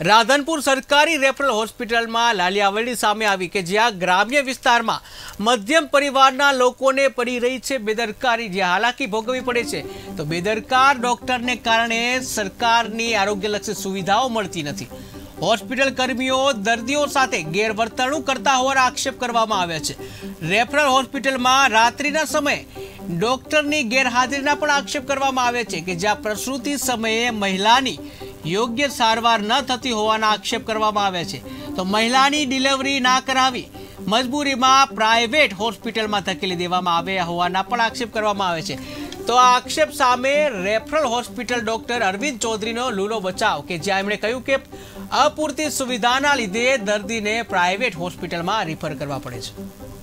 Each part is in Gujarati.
રાધનપુર સરકારી રેફરલ હોસ્પિટલમાં લાલિયાવડી સામે આવી કે જ્યાં ગ્રામ્ય વિસ્તારમાં મધ્યમ પરિવારના લોકોને પડી રહી છે બેદરકારી, જે હાલાકી ભોગવવી પડે છે તો બેદરકાર ડોક્ટરને કારણે સરકારની આરોગ્યલક્ષી સુવિધાઓ મળતી નથી। હોસ્પિટલ કર્મીઓ દર્દીઓ સાથે ગેરવર્તણૂક કરતા હોવાના આક્ષેપ કરવામાં આવ્યા છે। રેફરલ હોસ્પિટલમાં રાત્રિના સમયે ડોક્ટરની ગેરહાજરીના પણ આક્ષેપ કરવામાં આવે છે કે જ્યાં પ્રસૂતિ સમયે મહિલાની યોગ્ય સારવાર ન થતી હોવાના આક્ષેપ કરવામાં આવે છે તો મહિલાની ડિલિવરી ના કરાવી મજબૂરીમાં પ્રાઇવેટ હોસ્પિટલમાં ધકેલી દેવામાં આવ્યા હોવાના પણ આક્ષેપ કરવામાં આવે છે। તો આ આક્ષેપ સામે રેફરલ હોસ્પિટલ ડોક્ટર અરવિંદ ચૌધરીનો લૂલો બચાવ કે જ્યાં એમણે કહ્યું કે અપૂરતી સુવિધાના લીધે દર્દીને પ્રાઇવેટ હોસ્પિટલમાં રિફર કરવા પડે છે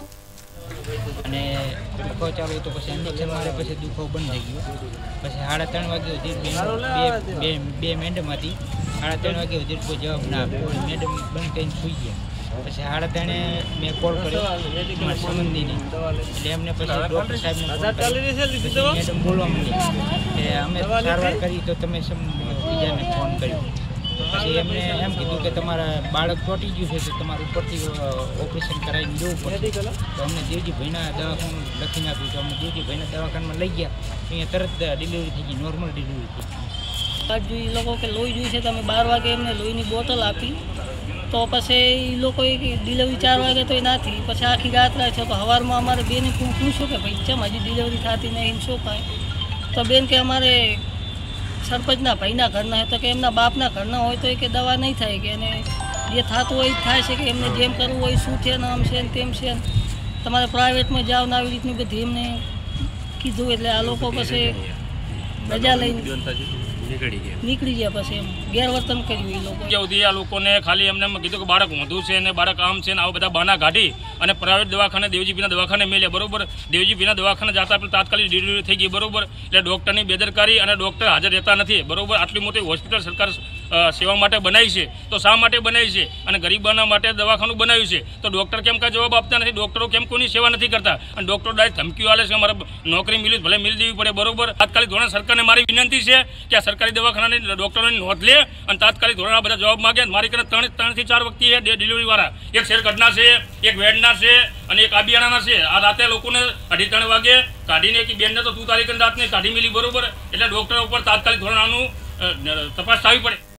અને દુખો ચાલુ તો પછી ઇન્જેક્શન મારે પછી દુખો બંધ થઈ ગયો। પછી 3:30 વાગે સુધી બે મેડમ હતી, 3:30 વાગે સુધી કોઈ જવાબ ના આપ્યો, મેડમ બંધ કરીને સૂઈ ગયા। પછી 3:30 મેં કોલ કર્યો મારા સંબંધીને, એટલે એમને પછી ડૉક્ટર સાહેબને મેડમ બોલવા માંડી કે અમે સારવાર કરી તો તમે બીજાને ફોન કર્યો। પછી એમને એમ કીધું કે તમારા બાળક તૂટી ગયું છે તો તમારે ઉપરથી ઓપરેશન કરાવીને જવું પડે। તો અમને દેવજીભાઈના દવાખાનું લખીને આપ્યું, તો અમે દેવજીભાઈના દવાખાનામાં લઈ ગયા, અહીંયા તરત ડિલિવરી થઈ ગઈ, નોર્મલ ડિલિવરી થઈ ગઈ। એ લોકો કે લોહી જોઈશે તો અમે 12 વાગે એમને લોહીની બોટલ આપી, તો પછી એ લોકોએ ડિલિવરી 4 વાગે તો એ નથી, પછી આખી રાત રહે છે। તો સવારમાં અમારે બેને પૂછ્યું કે ભાઈ ચમ હજી ડિલિવરી થતી નહીં, શું કાંઈ? તો બેન કે અમારે સરપંચના ભાઈના ઘરના હોય, તો કે એમના બાપના ઘરના હોય તો એ કે દવા નહીં થાય, કે એને જે થતું હોય એ થાય છે, કે એમને જેમ કરવું હોય શું છે ને આમ છે ને તેમ છે, તમારે પ્રાઇવેટમાં જાઓ ને આવી રીતનું બધી એમને કીધું। એટલે આ લોકો પછી રજા લઈને નીકળી ગયા, પછી એમ ગેરવર્તન કર્યું એ લોકો સુધી। આ લોકોને ખાલી એમને કીધું કે બાળક વધુ છે ને બાળક આમ છે ને આવા બધા બહાના કાઢી અને પ્રાઇવેટ દવાખાને દેવજીભાઈના દવાખાને મેળ્યા, બરોબર। દેવજીભાઈના દવાખાને જતા આપણે તાત્કાલિક ડિલિવરી થઈ ગઈ, બરોબર। એટલે ડૉક્ટરની બેદરકારી અને ડૉક્ટર હાજર રહેતા નથી, બરોબર। આટલી મોટી હોસ્પિટલ સરકાર સેવા માટે બનાવી છે તો શા માટે બનાવી છે અને ગરીબોના માટે દવાખાનું બનાવ્યું છે તો ડૉક્ટર કેમ કાંઈ જવાબ આપતા નથી? ડૉક્ટરો કેમ કોઈની સેવા નથી કરતા? અને ડૉક્ટરો ડાયરેક્ટ ધમકીઓ આલે છે અમારે નોકરી મિલી ભલે મિલ દેવી પડે, બરોબર। તાત્કાલિક ધોરણે સરકારને મારી વિનંતી છે કે આ સરકારી દવાખાનાની ડૉક્ટરોની નોંધ લે અને તાત્કાલિક ધોરણે આ બધા જવાબ માગે। મારી કરીને 3 થી 4 વ્યક્તિ છે ડિલિવરીવાળા, એક શેરગઢના છે, એક વેડના છે અને એક આબિયાણાના છે। આ રાતે લોકોને 2:30 વાગે કાઢીને એક બેનને તો 2 તારીખે રાતને કાઢી મિલી, બરોબર। એટલે ડૉક્ટરો ઉપર તાત્કાલિક ધોરણે આનું તપાસ થવી પડે।